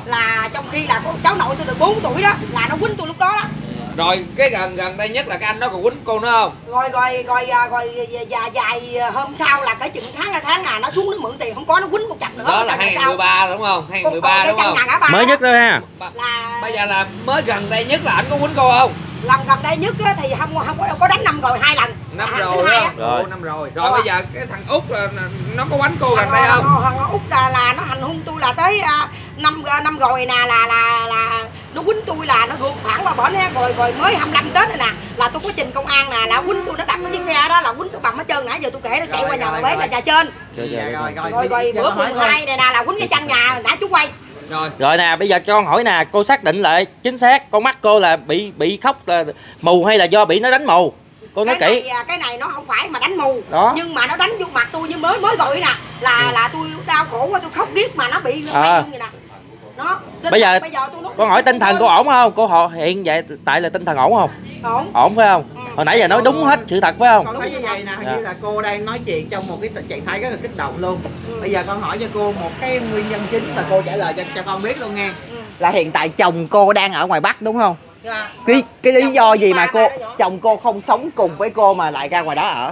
là trong khi là con cháu nội tôi được bốn tuổi đó, là nó quýnh tôi lúc đó đó. Rồi cái gần gần đây nhất là cái anh đó còn quýnh cô nữa không? Rồi rồi rồi à, rồi dài dài hôm sau là cái chừng tháng hai tháng à nó xuống nó mượn tiền không có, nó quýnh một chập nữa. Đó là Sao hai sao? không một ba đúng không? hai không một ba Còn đúng cái không? căn nhà ngã ba Mới đó nhất đó ha. là Bây giờ là mới gần đây nhất là ảnh có quýnh cô không? lần gần đây nhất á, thì không không có có đánh năm rồi hai lần. Năm À, rồi thứ hai đó. á. Rồi năm rồi. Rồi Đúng bây rồi. giờ cái thằng Út là nó có quánh cô gần Thằng, đây thằng, không? thằng, thằng Út là, là nó hành hung tôi là tới à, năm năm rồi nè, là là là nó quýnh tôi là nó gục phản qua bển á, rồi rồi mới hai mươi lăm Tết này nè là tôi có trình công an nè, là quýnh tôi nó đập cái chiếc xe đó là quýnh tôi bằng hết trơn, nãy giờ tôi kể nó chạy Rồi, qua nhà rồi, bà bế rồi. là nhà trên. Dạ, rồi rồi Rồi rồi bữa mùng hai này nè là quýnh cái căn nhà nãy chú quay. Rồi. Rồi nè, bây giờ cho con hỏi nè, cô xác định lại chính xác con mắt cô là bị bị khóc là mù hay là do bị nó đánh mù? Cô nói cái kỹ. này, à, cái này nó không phải mà đánh mù Đó. nhưng mà nó đánh vô mặt tôi như mới mới gọi nè, là Ừ. là tôi đau khổ quá tôi khóc biết mà nó bị À. à. như nè. Đó. Tinh Bây giờ, thần- bây giờ tôi nói Con hỏi tinh thần cô ổn không? Cô họ hiện vậy tại là tinh thần ổn không? ổn. Ổn phải không? Ừ. Hồi nãy giờ nói đúng hết sự thật phải không? Con thấy như vậy nè, hình Dạ. như là cô đang nói chuyện trong một cái tình trạng thái rất là kích động luôn. Ừ. Bây giờ con hỏi cho cô một cái nguyên nhân chính là cô trả lời cho, cho con biết luôn nghe. Ừ. Là hiện tại chồng cô đang ở ngoài Bắc đúng không? Dạ. Cái cái lý Chồng do cô gì đi mà qua cô đây đó nhỏ. chồng cô không sống cùng với cô mà lại ra ngoài đó ở?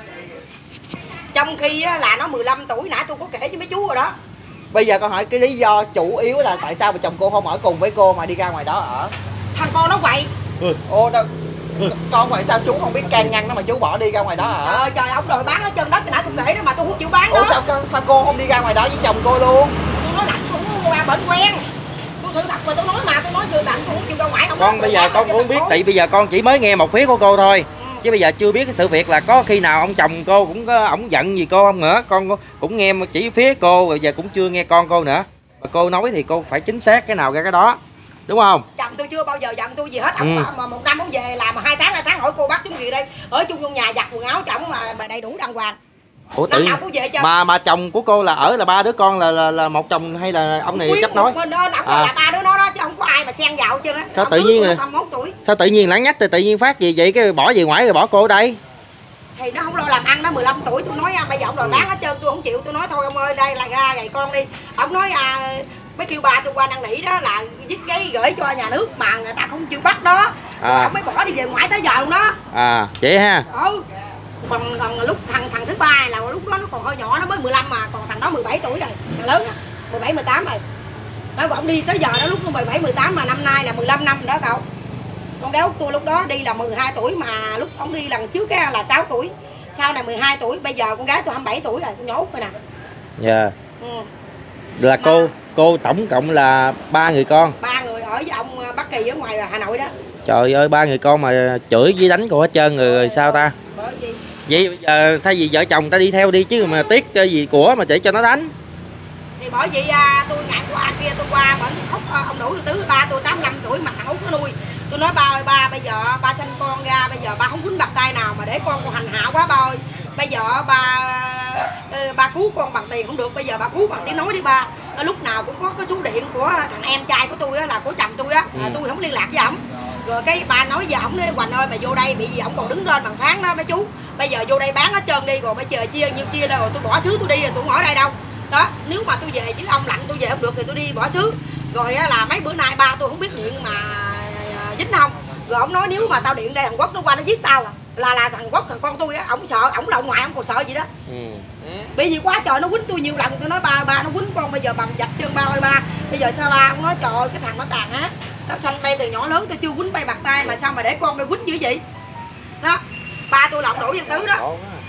Trong khi á, là nó mười lăm tuổi, nãy tôi có kể với mấy chú rồi đó. Bây giờ con hỏi cái lý do chủ yếu là tại sao mà chồng cô không ở cùng với cô mà đi ra ngoài đó ở? Thằng con nó quậy. Ô đâu, con vậy sao chú không biết can ngăn nó mà chú bỏ đi ra ngoài đó Trời ở? ơi trời, ông đòi bán ở chân đất nãy tôi kể đó mà tôi không chịu bán Ủa đó. sao, con- sao cô không đi ra ngoài đó với chồng cô luôn? Tôi nói lạnh tôi cũng qua bển quen. Tôi sự thật mà tôi nói mà tôi nói sự lạnh tôi không chịu ra ngoài. Ông Con nói bây tôi giờ bán con ở cũng trên biết thành phố. tại bây giờ con chỉ mới nghe một phía của cô thôi. Ừ. chứ bây giờ chưa biết cái sự việc là có khi nào ông chồng cô cũng có ổng giận gì cô không nữa. Con cũng nghe chỉ phía cô rồi giờ cũng chưa nghe con cô nữa, mà cô nói thì cô phải chính xác cái nào ra cái đó, đúng không? Chồng tôi chưa bao giờ giận tôi gì hết. Ông ừ. mà một năm ông về làm hai tháng hai tháng hỏi cô bắt xuống gì đây, ở chung trong nhà giặt quần áo chồng mà đầy đủ đàng hoàng. Ủa tự mà mà chồng của cô là ở là ba đứa con là là, là một chồng hay là ông này chấp nói? Mình đó, à. là ba đứa nó đó chứ không có ai mà xen vào chứ á. Sao tự nhiên rồi? Sao tự nhiên lãng nhách thì tự nhiên phát gì vậy, cái bỏ về ngoài rồi bỏ cô ở đây? Thì nó không lo làm ăn, nó mười lăm tuổi tôi nói bây giờ ông đòi bán hết trơn, tôi không chịu, tôi nói thôi ông ơi đây là ra gầy con đi. Ông nói à, mới kêu ba tôi qua năn nỉ đó là viết giấy gửi cho nhà nước mà người ta không chịu bắt đó. À. Ông mới bỏ đi về ngoại tới giờ luôn đó. À vậy ha. Ừ. Còn, còn lúc thằng thằng thứ ba là lúc đó nó còn hơi nhỏ, nó mới mười lăm mà, còn thằng đó mười bảy tuổi rồi, thằng lớn mười bảy mười tám rồi. Nó còn đi tới giờ đó lúc nó mười bảy mười tám mà năm nay là mười lăm năm đó cậu. Con gái út tôi lúc đó đi là mười hai tuổi mà lúc ông đi lần trước cái là sáu tuổi. Sau này mười hai tuổi, bây giờ con gái tôi hai mươi bảy tuổi rồi, tôi nhỏ út rồi nè. Dạ. Yeah. Ừ. Là cô mà, cô tổng cộng là ba người con. Ba người ở với ông Bắc Kỳ ở ngoài Hà Nội đó. Trời ơi, ba người con mà chửi với đánh cô hết trơn rồi, rồi sao ta? Bởi vì vậy bây giờ thay vì vợ chồng ta đi theo đi chứ mà tiếc gì của mà để cho nó đánh. Thì bởi vì à, tôi ngày qua kia tôi qua vẫn khóc ông đủ tứ ba tôi tám mươi lăm tuổi mà thằng út nó nuôi. Tôi nói ba ơi ba, bây giờ ba sanh con ra, bây giờ ba không quýnh bạc tay nào mà để con con hành hạ quá ba ơi. Bây giờ ba ba cứu con bằng tiền không được, bây giờ ba cứu bằng tiếng nói đi ba. Lúc nào cũng có cái số điện của thằng em trai của tôi á, là của chồng tôi á, ừ. tôi không liên lạc với ổng. Rồi cái ba nói với ổng Hoành ơi mày vô đây bị gì ổng còn đứng lên bằng phán đó mấy chú. Bây giờ vô đây bán hết trơn đi rồi bây giờ chia nhiêu chia rồi tôi bỏ xứ tôi đi rồi tôi không ở đây đâu. Đó, nếu mà tôi về với ông lạnh tôi về không được thì tôi đi bỏ xứ. Rồi á, là mấy bữa nay ba tôi không biết điện mà dính không. Rồi ông nói nếu mà tao điện đây Hàn Quốc nó qua nó giết tao à. Là là thằng Quốc thằng con tôi á, ổng sợ, ổng là ông ngoại ổng còn sợ gì đó. Ừ. Bởi vì quá trời nó quýnh tôi nhiều lần, tôi nói ba ba nó quýnh con bây giờ bầm chặt chân ba ơi ba. Bây giờ sao ba, ông nói trời ơi cái thằng nó tàn á. Tao sanh bay từ nhỏ lớn tao chưa quýnh bay bạc tay mà sao mà để con bay quýnh dữ vậy. Đó. Ba tôi là ông đổ dân tứ đó.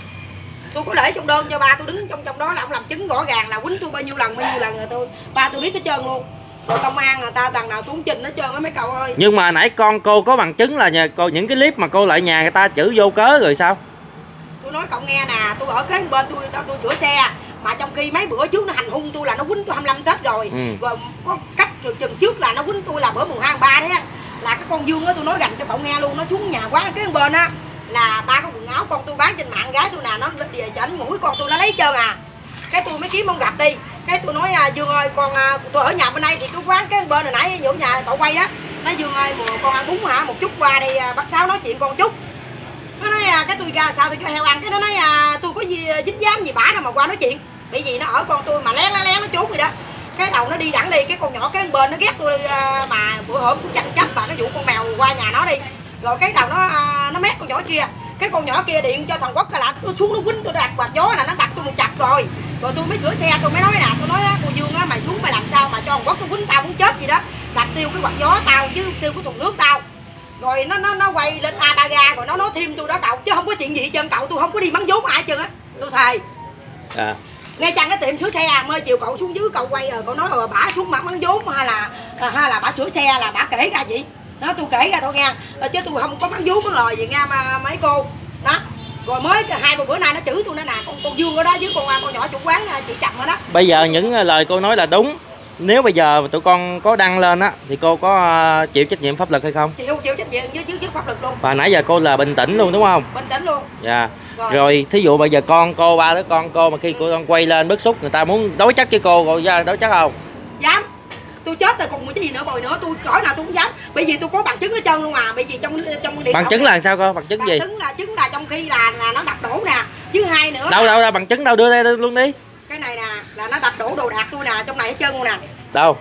Tôi có để trong đơn cho ba tôi đứng trong trong đó là ông làm chứng rõ ràng là quýnh tôi bao nhiêu lần bao nhiêu lần rồi tôi ba tôi biết hết trơn luôn. Rồi công an người ta đằng nào tôi cũng trình hết trơn á mấy cậu ơi. Nhưng mà nãy con cô có bằng chứng là nhờ cô những cái clip mà cô lại nhà người ta chửi vô cớ rồi sao? Tôi nói cậu nghe nè, tôi ở cái bên tôi tôi, tôi sửa xe mà trong khi mấy bữa trước nó hành hung tôi là nó quýnh tôi hai mươi lăm Tết rồi. Ừ. Rồi có cách chừng trước là nó quýnh tôi là bữa mùng hai ba đấy á. Là cái con Dương đó tôi nói gành cho cậu nghe luôn, nó xuống nhà quán cái bên á là ba cái quần áo con tôi bán trên mạng gái tôi nè, nó về chảnh mũi con tôi nó lấy trơn à. Cái tôi mới kiếm ông gặp đi. Cái tôi nói à, Dương ơi con à, tôi ở nhà bên đây thì cái quán cái bên hồi nãy chỗ nhà cậu quay đó. Nói Dương ơi con ăn bún hả, một chút qua đây à, bác Sáu nói chuyện con chút. Nó nói à, cái tôi ra sao tôi cho heo ăn, cái nó nói à, tôi có gì dính dám gì bả đâu mà qua nói chuyện. Bởi vì nó ở con tôi mà lén lén lén nó trốn rồi đó. Cái đầu nó đi đẳng đi, cái con nhỏ cái bên nó ghét tôi à, mà bữa hổm cũng tranh chấp mà cái vụ con mèo qua nhà nó đi. Rồi cái đầu nó à, nó mét con nhỏ kia. Cái con nhỏ kia điện cho thằng Quốc là nó xuống nó quýnh tôi đạp quạt gió là nó đập tôi một chặt rồi. Rồi tôi mới sửa xe tôi mới nói nè, tôi nói cô Dương á mày xuống mày làm sao mà cho thằng Quốc nó quýnh tao muốn chết gì đó. Đập tiêu cái quạt gió tao chứ tiêu cái thùng nước tao. Rồi nó nó nó quay lên a ba ga rồi nó nói thêm tôi đó cậu, chứ không có chuyện gì hết trơn cậu, tôi không có đi bắn vốn ai hết trơn á. Tôi thề. À. Ngay chăng cái tiệm sửa xe mới chiều cậu xuống dưới cậu quay rồi cậu nói rồi bả xuống mặt bắn vốn hay là hay là bả sửa xe là bả kể ra gì. Đó tôi kể ra thôi nha, chứ tôi không có bắn vú bắn lời gì nha mà mấy cô. Đó. Rồi mới hai bữa nay nó chửi tôi nữa nè, con con Dương ở đó với con con nhỏ chủ quán chị Trầm ở đó. Bây giờ những lời cô nói là đúng. Nếu bây giờ tụi con có đăng lên á thì cô có chịu trách nhiệm pháp luật hay không? Chịu chịu trách nhiệm với chứ chứ pháp luật luôn. Và nãy giờ cô là bình tĩnh luôn đúng không? Bình tĩnh luôn. Dạ. Rồi. Rồi thí dụ bây giờ con cô ba đứa con cô mà khi cô con quay lên bức xúc người ta muốn đối chất với cô rồi ra đối chất không? Dám. Tôi chết rồi còn một cái gì nữa bồi nữa, tôi cõi nào tôi cũng dám. Bởi vì tôi có bằng chứng ở chân luôn mà, bởi vì trong trong điện bằng chứng là sao cô? Bằng chứng bằng gì? Bằng chứng là chứng là trong khi là là nó đập đổ nè, với hai nữa. Đâu đâu đâu bằng chứng đâu đưa đây luôn đi. Cái này nè, là nó đập đổ đồ đạc tôi nè, trong này hết trơn luôn nè. Đâu?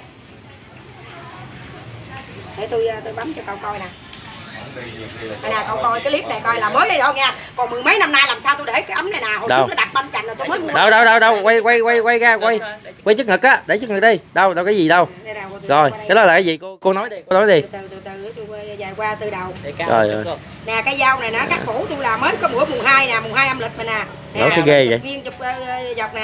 Để tôi tôi bấm cho cậu coi nè. Đây nè, cậu coi cái clip này coi là mới đây đâu nha. Còn mười mấy năm nay làm sao tôi để cái ấm này nè, hồi trước nó đập banh chành rồi tôi mới mua. Đâu đâu đâu đâu, quay quay quay quay ra quay. Quay trước ngực á, để trước ngực đi. Đâu đâu cái gì đâu. Rồi, cái đó là cái gì cô cô nói đi, cô nói đi. Từ từ từ từ tôi dài qua từ đầu. Trời ơi. Nè cái dao này nó cắt cổ tôi là mới có bữa mùng hai nè, mùng hai âm lịch mà nè. Nói cái ghê vậy. Nghiêng chụp dọc nè.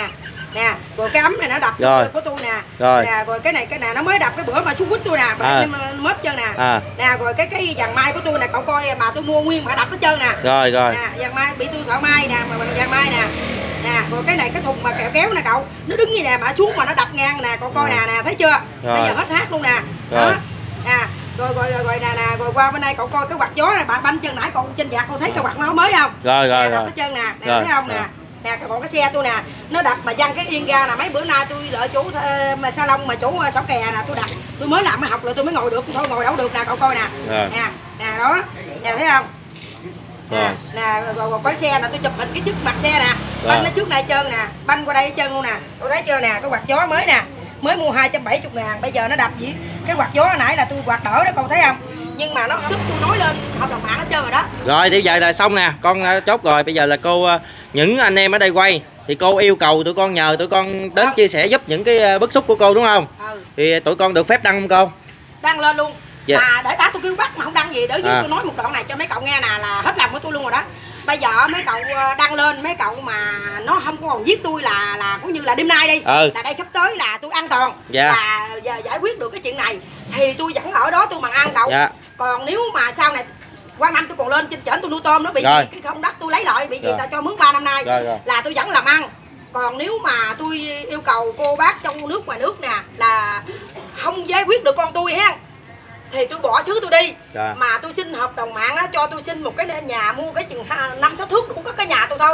nè, rồi cái ấm này nó đập Rồi. của tôi nè. Rồi. Nè, rồi cái này cái này nó mới đập cái bữa mà xuống quýt tôi nè, bà À. em mớp chân nè. À. Nè, rồi cái cái vàng mai của tôi nè, cậu coi mà tôi mua nguyên mà đập hết trơn nè. Rồi rồi. Nè, vàng mai bị tôi thợ mai nè, mà vàng mai nè. Nè, rồi cái này cái thùng mà kẹo kéo nè cậu, nó đứng như nè mà xuống mà nó đập ngang nè, cậu coi nè nè, thấy chưa? Rồi. Bây giờ hết hát luôn nè. Rồi. Đó. Nè, rồi rồi rồi, rồi nè nè, rồi qua bên đây cậu coi cái quạt gió này, bà banh chân nãy cậu trên vạt cậu thấy cái quạt nó mới không? Rồi rồi Nè, đập rồi. hết chân nè, nè Rồi, thấy không nè? rồi. Nè còn cái xe tôi nè, nó đập mà văng cái yên ra là mấy bữa nay tôi đợi chủ ờ, mà salon mà chủ uh, xỏ kè nè, tôi đặt tôi mới làm mới học rồi tôi mới ngồi được, thôi ngồi đâu được nè, cậu coi nè. Rồi. Nè, nè đó. Nè thấy không? Rồi. Nè, nè rồi, rồi cái xe nè, tôi chụp hình cái chiếc mặt xe nè. Banh nó trước này trơn nè, banh qua đây hết trơn luôn nè. Tôi thấy chưa nè, cái quạt gió mới nè. Mới mua hai trăm bảy mươi ngàn, bây giờ nó đập gì? Cái quạt gió hồi nãy là tôi quạt đỡ đó, cậu thấy không? Nhưng mà nó sức tôi nói lên hợp đồng mạng hết trơn rồi đó. Rồi thì giờ là xong nè, con uh, chốt rồi. Bây giờ là cô uh, những anh em ở đây quay thì cô yêu cầu tụi con nhờ tụi con đến chia sẻ giúp những cái uh, bức xúc của cô đúng không? Ừ. Thì tụi con được phép đăng không cô? Đăng lên luôn. Dạ. Mà để đã tôi kêu bắt mà không đăng gì để À. tôi nói một đoạn này cho mấy cậu nghe nè là hết lòng của tôi luôn rồi đó. Bây giờ mấy cậu đăng lên, mấy cậu mà nó không còn giết tôi là là cũng như là đêm nay đi, Ừ. là đây sắp tới là tôi an toàn, Dạ. là giờ giải quyết được cái chuyện này thì tôi vẫn ở đó tôi bằng ăn cậu. Dạ. Còn nếu mà sau này qua năm tôi còn lên trên trển tôi nuôi tôm nó bị Rồi. gì cái không đất tôi lấy lại bị gì Rồi. ta cho mướn ba năm nay Rồi, rồi. là tôi vẫn làm ăn. Còn nếu mà tôi yêu cầu cô bác trong nước ngoài nước nè là không giải quyết được con tôi ha thì tôi bỏ xứ tôi đi. Dạ. Mà tôi xin hợp đồng mạng đó, cho tôi xin một cái nhà mua cái chừng năm sáu thước đủ có cái nhà tôi thôi.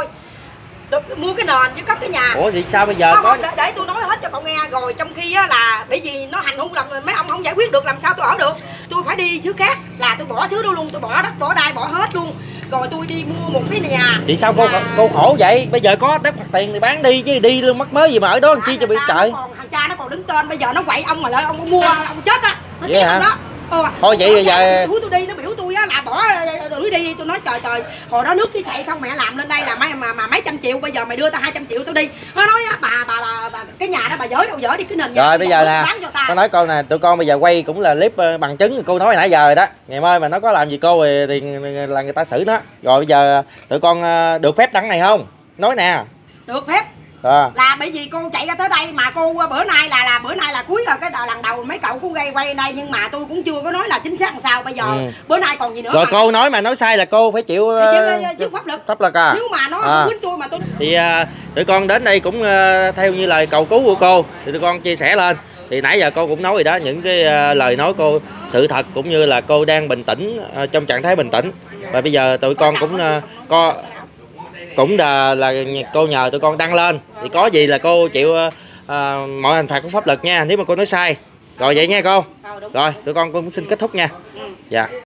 Được, mua cái nền với cất cái nhà. Ủa thì sao bây giờ không, có không, để, để tôi nói hết cho cậu nghe. Rồi trong khi á, là bởi vì nó hành hung làm mấy ông không giải quyết được làm sao tôi ở được. Tôi phải đi xứ khác là tôi bỏ xứ đó luôn, tôi bỏ đất bỏ đai bỏ hết luôn. Rồi tôi đi mua một cái nhà. thì sao cô là- cô khổ vậy? Bây giờ có đất mặt tiền thì bán đi chứ đi luôn mất mới gì mà ở đó làm chi cho bị Người ta trời. nó còn, thằng cha nó còn đứng tên, bây giờ nó quậy ông mà lại ông mua ông chết á, nó Vậy chết hả? ông đó. Ừ, Thôi vậy nó bây giờ- đuổi tôi đi, nó biểu tôi á là bỏ đuổi đi. Tôi nói trời trời, hồi đó nước cái sậy không mẹ làm lên đây là mấy mà, mà mấy trăm triệu, bây giờ mày đưa tao hai trăm triệu tao đi. Nó nói á bà bà bà, bà cái nhà đó bà dỡ đâu dỡ đi cái nền nhà. Rồi bây giờ nè, bán cho ta. có nói con nè, tụi con bây giờ quay cũng là clip ờ, bằng chứng cô nói nãy giờ rồi đó. Ngày mai mà nó có làm gì cô thì, thì là người ta xử nó. Rồi bây giờ tụi con ờ, được phép đăng này không? Nói nè. Được phép. À. Là bởi vì cô chạy ra tới đây mà cô bữa nay là là bữa nay là cuối rồi, cái đầu lần đầu mấy cậu cũng gây quay đây nhưng mà tôi cũng chưa có nói là chính xác làm sao. Bây giờ Ừ. bữa nay còn gì nữa Rồi mà. cô nói mà nói sai là cô phải chịu Thì chịu, ờ, chịu pháp lực. pháp luật à. Nếu mà nó À. quýnh tôi mà tôi Thì à, tụi con đến đây cũng à, theo như lời cầu cứu của cô thì tụi con chia sẻ lên. Thì nãy giờ cô cũng nói rồi đó, những cái à, lời nói cô sự thật cũng như là cô đang bình tĩnh, à, trong trạng thái bình tĩnh. Và bây giờ tụi con cũng à, có cũng là, là cô nhờ tụi con đăng lên thì có gì là cô chịu à, mọi hình phạt của pháp luật nha nếu mà cô nói sai. Rồi vậy nha cô. Rồi tụi con cũng xin kết thúc nha. Dạ.